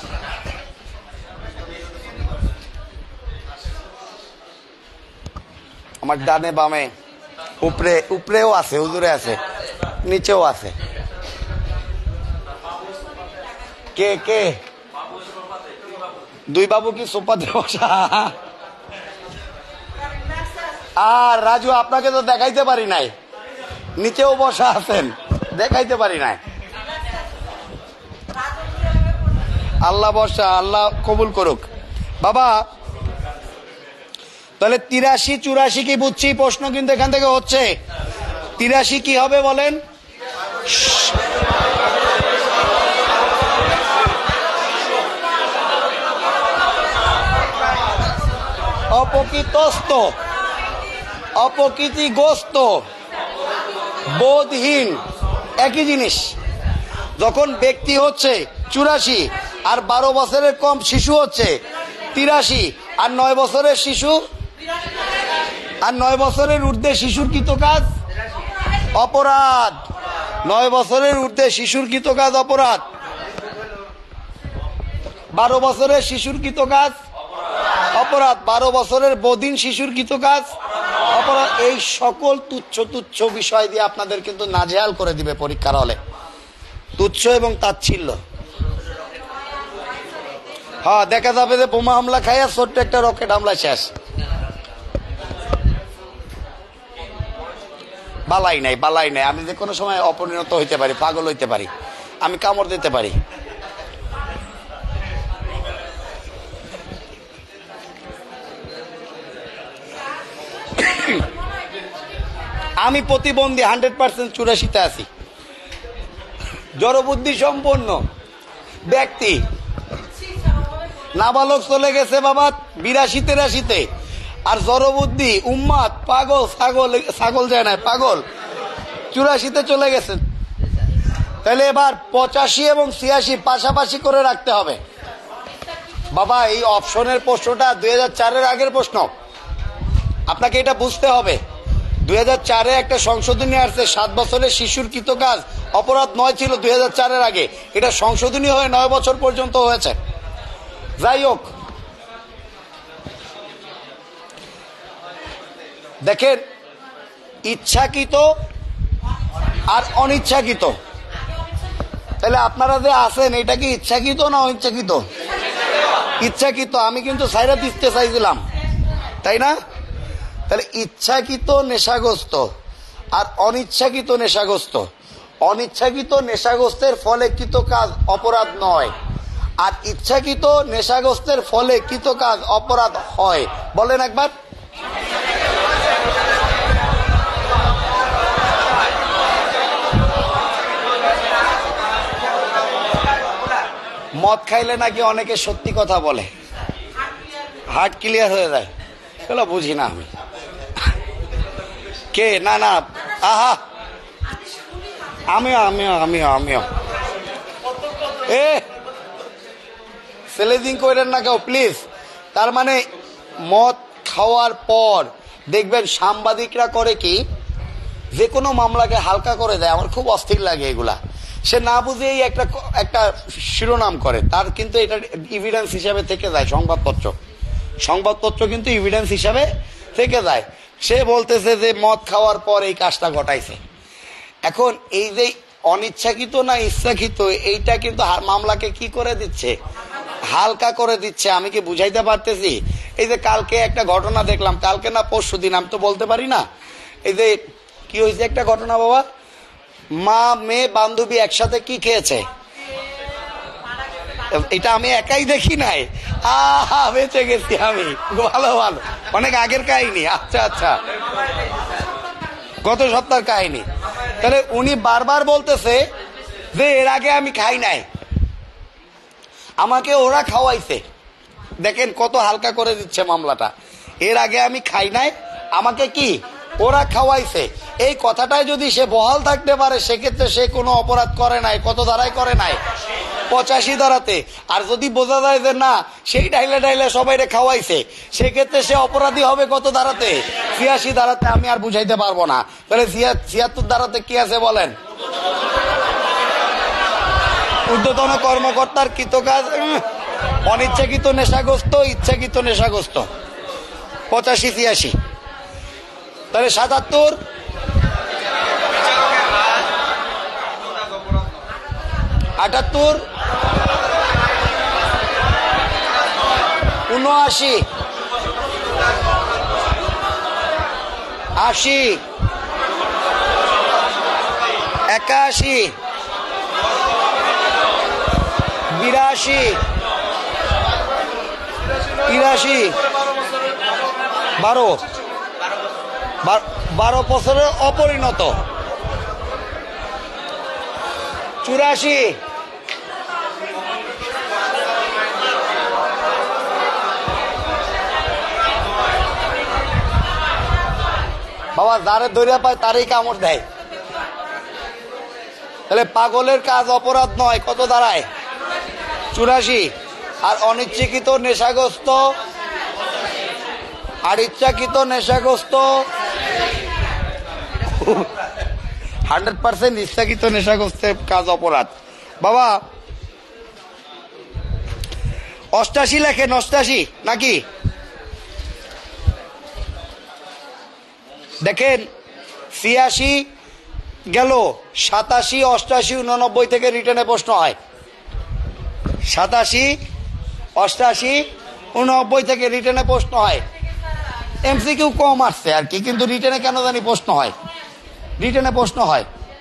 আমার ডানে বামে, উপরেও আছে, হুজুরে আছে, নিচেও আছে। কে কে? দুই বাবু কি সোফাতে বসা? আর রাজু, আপনাকে তো দেখাইতে পারি নাই, নিচেও বসা আছেন, দেখাইতে পারি নাই। আল্লাহ বর্ষা, আল্লাহ কবুল করুক। বাবা তাহলে 83-84 কি বুঝছি? প্রশ্ন কিন্তু এখান থেকে হচ্ছে 83 কি হবে বলেন? অপকৃতস্থ, অপকৃতিগ্রস্ত, বোধহীন, একই জিনিস। যখন ব্যক্তি হচ্ছে 84 আর 12 বছরের কম শিশু হচ্ছে 83, আর 9 বছরের শিশু, আর 9 বছরের ঊর্ধ্বে শিশুর কৃতকাজ অপরাধ। 9 বছরের ঊর্ধ্বে শিশুর কৃতকাজ অপরাধ, 12 বছরের শিশুর কৃতকাজ অপরাধ, 12 বছরের বধিন শিশুর কৃতকাজ অপরাধ। এই সকল তুচ্ছ তুচ্ছ বিষয় দিয়ে আপনাদের কিন্তু নাজেহাল করে দিবে পরীক্ষার হলে। তুচ্ছ এবং তাচ্ছিল্য। হ্যাঁ, দেখা যাবে যে বোমা হামলা খাইয়া ছোট্ট একটা রকেট হামলা শেষ। বালাই নাই, বালাই নাই। আমি যে কোনো সময় অপরিণত হইতে পারি, পাগল হইতে পারি, আমি কামড় দিতে পারি। আমি প্রতিবন্ধী 100% 84-তে আছি। জড়বুদ্ধি সম্পন্ন ব্যক্তি, নাবালক চলে গেছে বাবা 82-83-তে, আর জড়বুদ্ধি উম্মাদ পাগল, ছাগল যায় না, পাগল 84-তে চলে গেছে। তাহলে এবার 85 এবং 86 পাশাপাশি করে রাখতে হবে। বাবা এই অপশনের প্রশ্নটা 2004-এর আগের প্রশ্ন, আপনাকে এটা বুঝতে হবে। 2004-এ একটা সংশোধনী আসছে, 7 বছরের শিশুর কৃতকাজ অপরাধ নয় ছিল 2004-এর আগে, এটা সংশোধনী হয়ে 9 বছর পর্যন্ত হয়েছে। যাই হোক, দেখেন ইচ্ছাকৃত আর অনিচ্ছাকৃত, তাহলে আপনারা যে আছেন এটা কি ইচ্ছাকৃত না অনিচ্ছাকৃত? ইচ্ছাকৃত। আমি কিন্তু সাইরা দিতে চাইছিলাম, তাই না? তাহলে ইচ্ছাকৃত নেশাগ্রস্ত আর অনিচ্ছাকৃত নেশাগ্রস্ত। অনিচ্ছাকৃত নেশাগ্রস্তের ফলে কৃত কাজ অপরাধ নয়, আর ইচ্ছাকৃত নেশাগ্রস্তের ফলে কৃত কাজ অপরাধ হয়। বলেন একবার। মদ খাইলে নাকি অনেকে সত্যি কথা বলে, হার্ট ক্লিয়ার হয়ে যায়। চলো বুঝি না আমি কে। না না, আহা, আমিও আমিও আমিও আমিও সেলেজিং করেন না কেউ প্লিজ। তার মানে মদ খাওয়ার পর দেখবেন সাংবাদিকরা করে কি, যে কোনো মামলাকে হালকা করে দেয়। আমার খুব অস্থির লাগে এগুলা। সে না বুঝেই একটা শিরোনাম করে, তার কিন্তু এটা এভিডেন্স হিসাবে থেকে যায়। সংবাদপত্র কিন্তু এভিডেন্স হিসাবে থেকে যায়। সে বলতেছে যে মদ খাওয়ার পর এই কাজটা ঘটাইছে। এখন এই যে অনিচ্ছাকৃত না ইচ্ছাকৃত, এইটা কিন্তু মামলাকে কি করে দিচ্ছে, হালকা করে দিচ্ছে। আমি কি বুঝাইতে পারতেছি? এই যে কালকে একটা ঘটনা দেখলাম, কালকে না পরশু দিন, আমি তো বলতে পারি না। এই যে কি হয়েছে একটা ঘটনা বাবা, মা মেয়ে বান্ধবী একসাথে কি খেয়েছে, এটা আমি একাই দেখি নাই। আহা, বেঁচে গেছি আমি। ভালো ভালো, অনেক আগের কাহিনী। আচ্ছা আচ্ছা, গত সপ্তাহের কাহিনী। তাহলে উনি বারবার বলতেছে যে এর আগে আমি খাই নাই। আমাকে ওরা খাওয়াইছে। দেখেন কত হালকা করে দিচ্ছে মামলাটা। এর আগে আমি খাই নাই, আমাকে কি ওরা খাওয়াইছে। এই কথাটাই যদি সে বহাল থাকতে পারে সেক্ষেত্রে সে কোনো অপরাধ করে নাই। কত ধারায় করে নাই? 85 ধারাতে। আর যদি বোঝা যায় যে না সেই ডাইলে ডাইলে সবাই খাওয়াইছে, সেক্ষেত্রে সে অপরাধী হবে কত ধারাতে? 86 ধারাতে। আমি আর বুঝাইতে পারবো না। তাহলে 76 ধারাতে কি আছে বলেন? ঊর্ধ্বতন কর্মকর্তার কৃতকাজ, অনিচ্ছাকৃত নেশাগ্রস্ত, ইচ্ছাকৃত নেশাগ্রস্ত। 85, 86। তাহলে 77, 78, 79, 80, 81, 82, 83, 12 বছরের অপরিণত, 84, বাবা যারে ধরিয়া পায় তারই কামড় দেয়। তাহলে পাগলের কাজ অপরাধ নয়, কত দাঁড়ায়? 84। আর অনিচ্ছাকৃত নেশাগ্রস্ত আর ইচ্ছাকৃত নেশাগ্রস্ত 100% ইচ্ছাকৃত নেশাগ্রস্তের কাজ অপরাধ। বাবা 88 লেখেন, 88 নাকি? দেখেন 86 গেল, 87, 88, 89 থেকে রিটেনে প্রশ্ন হয়। 87, 88, 89 থেকে রিটেনে প্রশ্ন হয়। এমসিকিউ কম আসছে আর কি, কিন্তু রিটেনে কেন জানি প্রশ্ন হয়। রিটেনে প্রশ্ন হয়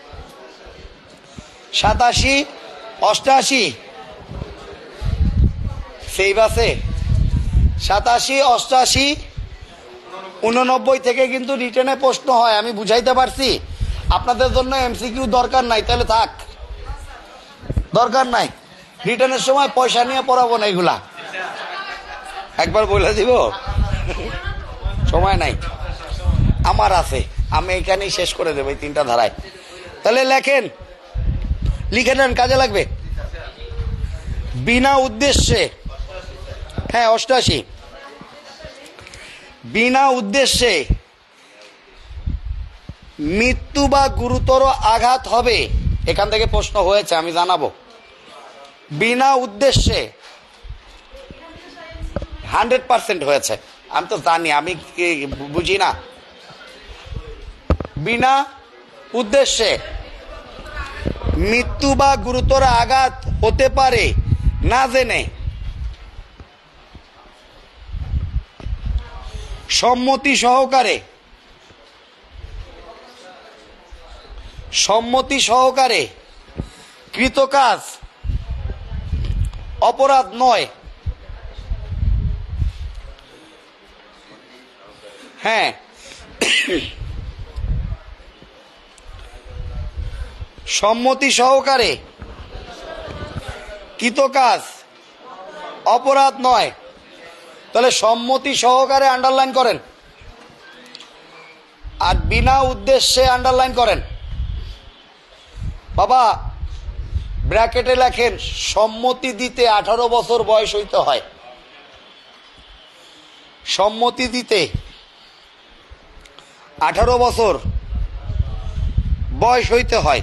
87, 88 সেভ আছে। 87, 88, 89 থেকে কিন্তু রিটেনে প্রশ্ন হয়। আমি বুঝাইতে পারছি? আপনাদের জন্য এমসিকিউ দরকার নাই, তাহলে থাক, দরকার নাই। রিটেনের সময় পয়সা নিয়ে পড়াবো না এগুলা, একবার বলে দিব। সময় নাই, আমার আছে, আমি এখানেই শেষ করে দেবো এই 3টা ধারায়। তাহলে লেখেন, লিখে নেন, কাজে লাগবে। বিনা উদ্দেশ্যে, হ্যাঁ 88, বিনা উদ্দেশ্যে মৃত্যু বা গুরুতর আঘাত হবে। এখান থেকে প্রশ্ন হয়েছে, আমি জানাবো। বিনা উদ্দেশ্যে 100% হয়েছে, আমি তো জানি, আমি বুঝি না। বিনা উদ্দেশ্যে মৃত্যু বা গুরুতর আঘাত হতে পারে না জেনে সম্মতি সহকারে কৃত কাজ অপরাধ নয়। হ্যাঁ, সম্মতি সহকারে কৃত কাজ অপরাধ নয়। তাহলে সম্মতি সহকারে আন্ডারলাইন করেন, আর বিনা উদ্দেশ্যে আন্ডারলাইন করেন। বাবা ব্র্যাকেটে লেখেন, সম্মতি দিতে 18 বছর বয়স হইতে হয়। সম্মতি দিতে 18 বছর বয়স হইতে হয়।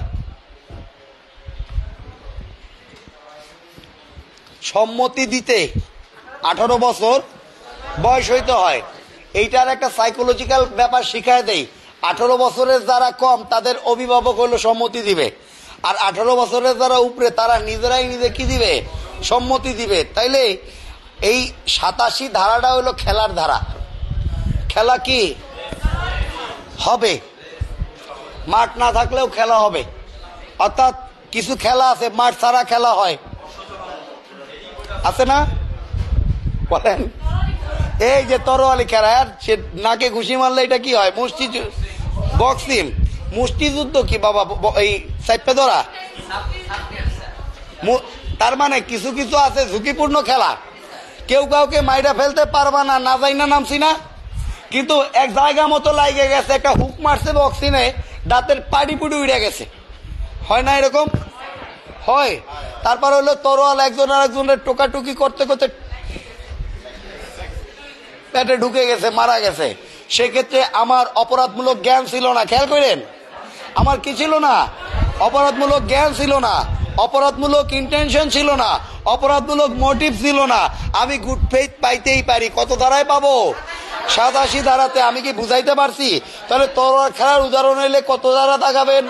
সম্মতি দিতে 18 বছর বয়স হইতে হয়। এইটার একটা সাইকোলজিক্যাল ব্যাপার শিখায় দেই। 18 বছরের যারা কম তাদের অভিভাবক হলো সম্মতি দিবে, আর 18 বছরের যারা উপরে তারা নিজেরাই নিজে কি দিবে? সম্মতি দিবে। তাইলে এই 87 ধারাটা হলো খেলার ধারা। খেলা কি হবে? মাঠ না থাকলেও খেলা হবে। অর্থাৎ কিছু খেলা আছে মাঠ ছাড়া খেলা হয়, আছে না? বলেন, এই যে তরোয়ালি খেলা, সে নাকে ঘুষি মারলে এটা কি হয়? মুষ্টি বক্সিং, মুষ্টিযুদ্ধ কি বাবা? এই সাইপে ধরা, তার মানে কিছু কিছু আছে ঝুঁকিপূর্ণ খেলা, কেউ কাউকে মাইরা ফেলতে পারবা না, না যাই না নামছি না, কিন্তু এক জায়গা মতো লাগে গেছে, একটা হুক মারছে বক্সিনে, দাঁতের পাড়ি পুড়ি উড়ে গেছে, হয় না এরকম? হয়। তারপর হলো তরোয়াল একজন আর একজনের টোকাটুকি করতে করতে পেটে ঢুকে গেছে, মারা গেছে। সেক্ষেত্রে আমার অপরাধমূলক জ্ঞান ছিল না, খেয়াল করেন, আমার কি ছিল না? অপরাধমূলক জ্ঞান ছিল না, অপরাধমূলক ইন্টেনশন ছিল না, অপরাধমূলক মোটিভ ছিল না। আমি গুড ফেইথ পাইতেই পারি। কত ধারায় পাবো? 87 ধারাতে। আমি কি বুঝাইতে পারছি? তাহলে তরোয়াল খেলার উদাহরণ হইলে কত ধারা তাকাবেন?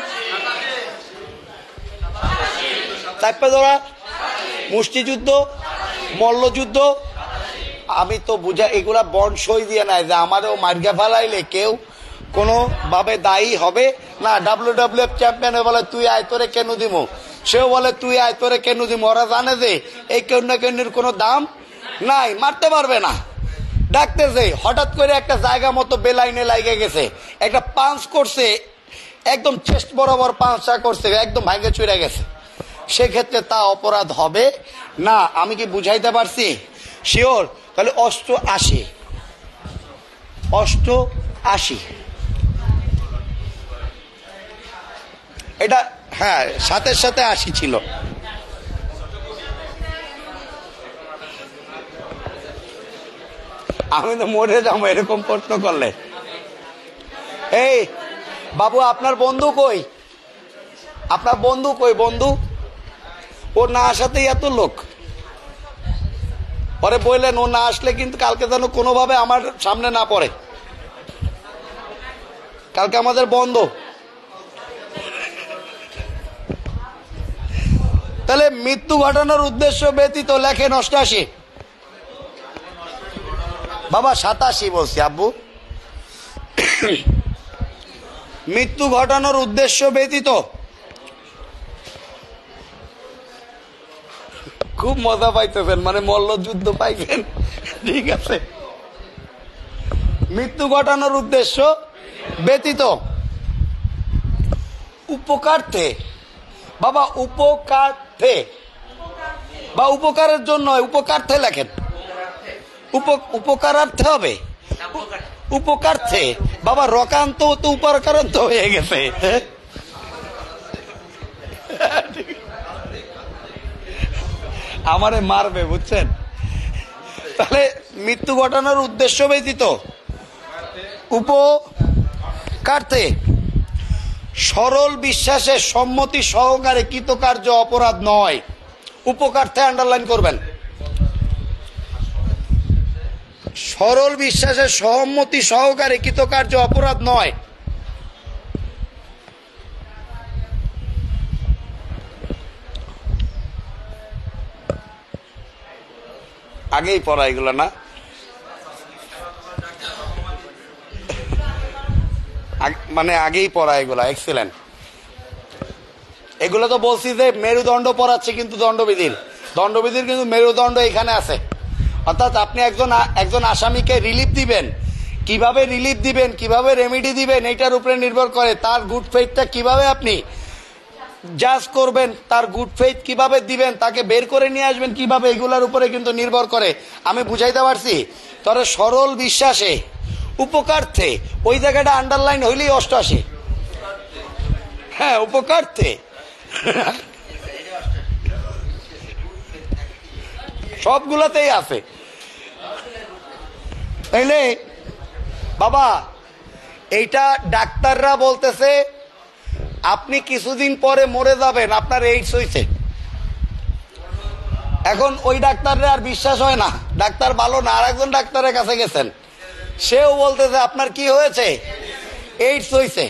চাপ্পা ধরা, মুষ্টিযুদ্ধ, মল্লযুদ্ধ। আমি তো বুঝা এগুলা বন্ড সই দিয়ে নাই যে আমারও মার্গা ফেলাইলে কেউ কোনো ভাবে দায়ী হবে না। WWF চ্যাম্পিয়ন বলে তুই আয় তোরে কেন দিব, সেও বলে তুই আয় তোরে কেন দিব। ওরা জানে যে এই কেন্দ্রের কোনো দাম নাই, মারতে পারবে না। ডাকতেছে, হঠাৎ করে একটা জায়গা মতো বেলাইনে লাগে গেছে, একটা পাঞ্চ করছে, একদম চেস্ট বরাবর পাঞ্চটা করছে, একদম ভাঙে চুরে গেছে। সেক্ষেত্রে তা অপরাধ হবে না। আমি কি বুঝাইতে পারছি? শিওর? তাহলে 88 এটা, হ্যাঁ, সাথে 80 ছিল। আমি তো মরে যাবো এরকম প্রশ্ন করলে। এই বাবু, আপনার বন্ধু কই? আপনার বন্ধু কই? বন্ধু ও না আসাতেই এত লোক। পরে বললেন ও না আসলে কিন্তু কালকে যেন কোনোভাবে আমার সামনে না পড়ে, কালকে আমাদের বন্ধ। তাহলে মৃত্যু ঘটানোর উদ্দেশ্য ব্যতীত লেখেন 88। বাবা 87 বলছি আব্বু। মৃত্যু ঘটানোর উদ্দেশ্য ব্যতীত। খুব মজা পাইতেছেন, মানে মল্লযুদ্ধ পাইছেন, ঠিক আছে। মৃত্যু ঘটানোর উদ্দেশ্য ব্যতীত উপকারার্থে। বাবা উপকারার্থে বা উপকারের জন্য, উপকারার্থে লেখেন। উপকারার্থে হবে, উপকারার্থে। বাবা রকান্ত তো উপকারান্ত হয়ে গেছে। আমারে মারবে, বুঝছেন? তাহলে মৃত্যু ঘটানোর উদ্দেশ্য ব্যতীত উপকারার্থে সরল বিশ্বাসের সম্মতি সহকারে কৃতকার্য অপরাধ নয়। উপকারার্থে আন্ডারলাইন করবেন। সরল বিশ্বাসের সম্মতি সহকারে কৃতকার্য অপরাধ নয়। আগেই পড়া এগুলো না, মানে আগেই পড়া এগুলা। এক্সিলেন্ট। এগুলো তো বলছি যে মেরুদণ্ড পড়াচ্ছে, কিন্তু দণ্ডবিধির কিন্তু মেরুদণ্ড এখানে আছে। অর্থাৎ আপনি একজন আসামিকে রিলিফ দিবেন, কিভাবে রিলিফ দিবেন, কিভাবে রেমেডি দিবেন, এইটার উপরে নির্ভর করে তার গুড ফেইথটা কিভাবে আপনি জাজ করবেন, তার গুড ফেইথ কিভাবে দিবেন, তাকে বের করে নিয়ে আসবেন কিভাবে, এগুলোর উপরে কিন্তু নির্ভর করে। আমি বুঝাইতে পারছি? তবে সরল বিশ্বাসে উপকারার্থে ওই জায়গাটা আন্ডারলাইন হইলেই 88। হ্যাঁ, উপকারার্থে সবগুলোতেই আছে। তাইলে বাবা এইটা ডাক্তাররা বলতেছে আপনি কিছুদিন পরে মরে যাবেন, আপনার এইডস হয়েছে। এখন ওই ডাক্তাররা আর বিশ্বাস হয় না, ডাক্তার ভালো না। আর একজন ডাক্তারের কাছে গেছেন, সেও বলতেছে আপনার কি হয়েছে? এইডস হয়েছে।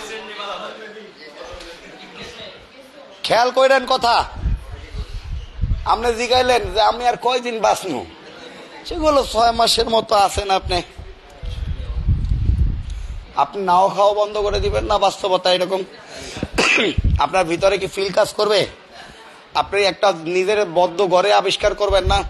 খেয়াল করেন কথা। আপনি জিগাইলেন যে আমি আর কয়দিন বাঁচবো, সেগুলো 6 মাসের মতো আছেন। আপনি নাও খাওয়া বন্ধ করে দিবেন না, বাস্তবতা এরকম। আপনার ভিতরে কি ফিল কাজ করবে? আপনি একটা নিজের বদ্ধ ঘরে আবিষ্কার করবেন না?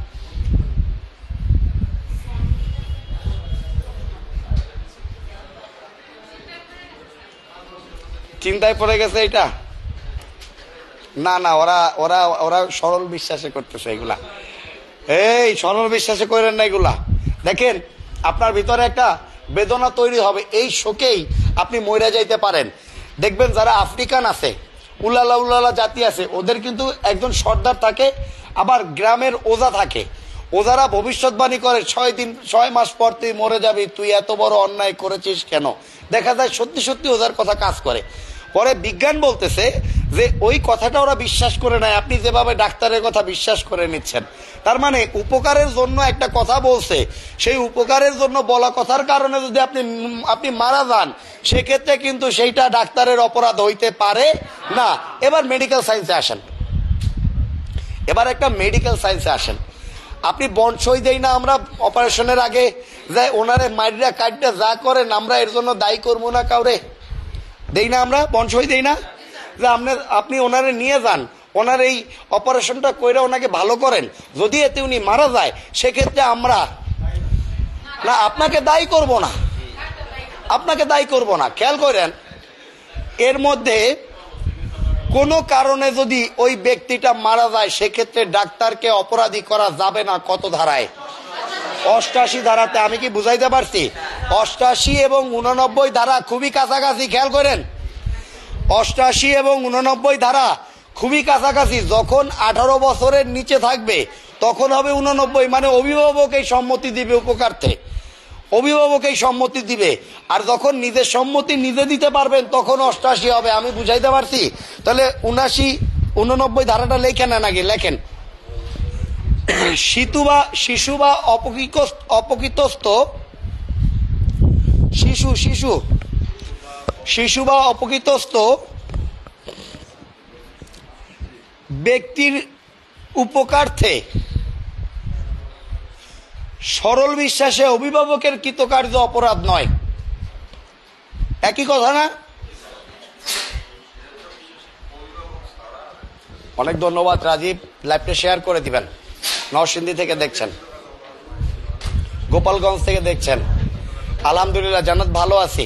চিন্তায় পড়ে গেছে এটা। না না, ওরা ওরা ওরা সরল বিশ্বাসে করতেছে এগুলা। এই সরল বিশ্বাসে করেন না এগুলা। দেখেন আপনার ভিতরে একটা বেদনা তৈরি হবে, এই শোকেই আপনি মইরা যাইতে পারেন। দেখবেন যারা আফ্রিকান আছে, উলালা উলালা জাতি আছে, ওদের কিন্তু একজন সর্দার থাকে, আবার গ্রামের ওজা থাকে। ওজারা ভবিষ্যৎবাণী করে 6 মাস পর তুই মরে যাবি, তুই এত বড় অন্যায় করেছিস কেন। দেখা যায় সত্যি সত্যি ওজার কথা কাজ করে। পরে বিজ্ঞান বলতেছে যে ওই কথাটা ওরা বিশ্বাস করে নাই, আপনি যেভাবে ডাক্তারের কথা বিশ্বাস করে নিচ্ছেন। তার মানে উপকারের জন্য একটা কথা বলছে, সেই উপকারের জন্য বলা কথার কারণে যদি আপনি মারা যান, সেক্ষেত্রে কিন্তু সেইটা ডাক্তারের অপরাধ হইতে পারে না। এবার মেডিকেল সায়েন্সে আসেন, এবার একটা মেডিকেল সায়েন্সে আসেন। আপনি বন্ড সই দেই না আমরা অপারেশনের আগে, যে ওনারে মাইরা কাটটা যা করেন আমরা এর জন্য দায়ী করবো না কাউরে, দেই না আমরা বন্ড সই দেই না? যে আপনি ওনারে নিয়ে যান, ওনার এই অপারেশনটা কইরা ওনাকে ভালো করেন, যদি এতে উনি মারা যায় সেক্ষেত্রে আমরা না আপনাকে দায়ী করব না, আপনাকে দায়ী করব না। খেয়াল করেন, এর মধ্যে কোনো কারণে যদি ওই ব্যক্তিটা মারা যায় সেক্ষেত্রে ডাক্তারকে অপরাধী করা যাবে না। কত ধারায়? 88 ধারাতে। আমি কি বুঝাইতে পারছি? 88 এবং 89 ধারা খুবই কাছাকাছি। খেয়াল করেন, 88 এবং 89 ধারা খুবই কাছাকাছি। যখন 18 বছরের নিচে থাকবে তখন হবে 89, মানে অভিভাবক এই সম্মতি দিবে উপকার্থে, অভিভাবক এই সম্মতি দিবে। আর যখন নিজের সম্মতি নিজে দিতে পারবেন তখন 88 হবে। আমি বুঝাইতে পারছি? তাহলে 79 89 ধারাটা লেখেন না নাকি? লেখেন, শিশু বা অপকৃতস্থ শিশু বা অপকৃতস্থ ব্যক্তির উপকার্থে সরল বিশ্বাসে অভিভাবকের কৃতকার্য অপরাধ নয়। একই কথা না? অনেক ধন্যবাদ রাজীব, লাইভটা শেয়ার করে দিবেন। নরসিংদী থেকে দেখছেন, গোপালগঞ্জ থেকে দেখছেন, আলহামদুলিল্লাহ জান্নাত ভালো আছি।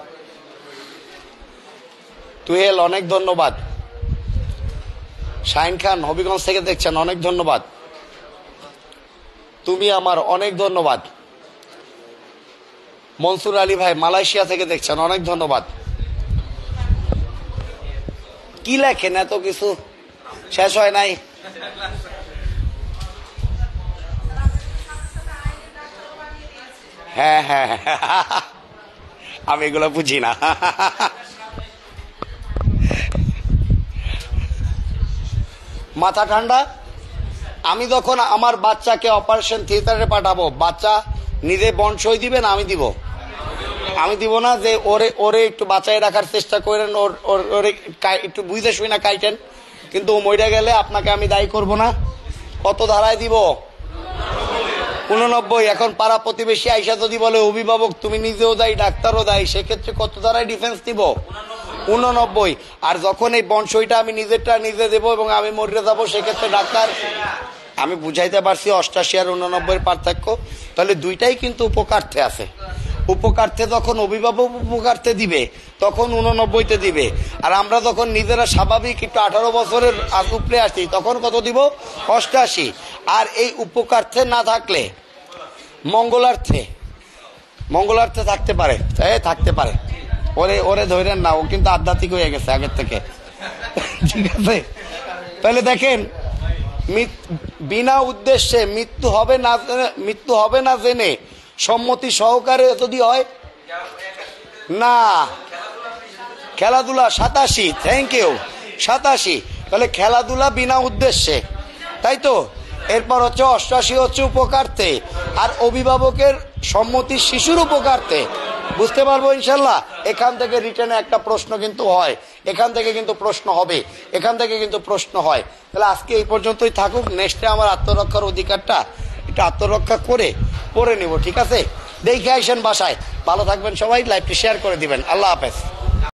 তুহেল অনেক ধন্যবাদ। শাহিন খান হবিগঞ্জ থেকে দেখছেন, অনেক ধন্যবাদ। তুমি আমার অনেক ধন্যবাদ। মনসুর আলী ভাই মালয়েশিয়া থেকে দেখছেন, অনেক ধন্যবাদ। কি লেখেন এত কিছু, শেষ হয় নাই? হ্যাঁ হ্যাঁ, আমি এগুলো বুঝি না। মাথা ঠান্ডা। আমি যখন আমার বাচ্চাকে অপারেশন থিয়েটারে পাঠাবো, বাচ্চা নিজে বন্ড সই দিবেন, আমি দিব? আমি দিব না যে ওরে একটু বাঁচাই রাখার চেষ্টা করেন, ওরে একটু বুঝতে শুই না কাইটেন, কিন্তু মইরা গেলে আপনাকে আমি দায়ী করব না। কত ধারায় দিব? 89। এখন পাড়া প্রতিবেশী আইসা যদি বলে অভিভাবক তুমি নিজেও দায়ী ডাক্তারও দায়ী, সেক্ষেত্রে কত ধারায় ডিফেন্স দিব? 89। আর যখন এই বন্ড সইটা আমি নিজেরটা নিজে দেবো এবং আমি মরে যাবো, সেক্ষেত্রে ডাক্তার। আমি বুঝাইতে পারছি 88 আর 89 পার্থক্য। তাহলে দুইটাই কিন্তু উপকার্থে আছে। উপকার্থে যখন অভিভাবক উপকার্থে দিবে তখন 89তে দিবে, আর আমরা যখন নিজেরা স্বাভাবিক একটু 18 বছরের উপরে আসি তখন কত দিব? 88। আর এই উপকার্থে না থাকলে মঙ্গলার্থে থাকতে পারে, থাকতে পারে। ওরে ধরেন না, ও কিন্তু আধ্যাত্মিক হয়ে গেছে আগের থেকে। ঠিক আছে? তাহলে দেখেন, বিনা উদ্দেশ্যে মৃত্যু হবে না জেনে সম্মতি সহকারে যদি হয় না। খেলাধুলা 87, থ্যাংক ইউ, 87। তাহলে খেলাধুলা বিনা উদ্দেশ্যে, তাই তো? এরপর হচ্ছে 88 হচ্ছে উপকার্থে, আর অভিভাবকের সম্মতি শিশুর উপকার্থে। বুঝতে পারবো ইনশাল্লাহ? এখান থেকে রিটেনে একটা প্রশ্ন কিন্তু হয়, এখান থেকে কিন্তু প্রশ্ন হবে, এখান থেকে কিন্তু প্রশ্ন হয়। তাহলে আজকে এই পর্যন্তই থাকুক। নেক্সটে আমার আত্মরক্ষার অধিকারটা একটু আত্মরক্ষা করে পড়ে নেব, ঠিক আছে? দেখে আইসেন বাসায়। ভালো থাকবেন সবাই, লাইভটি শেয়ার করে দিবেন। আল্লাহ হাফেজ।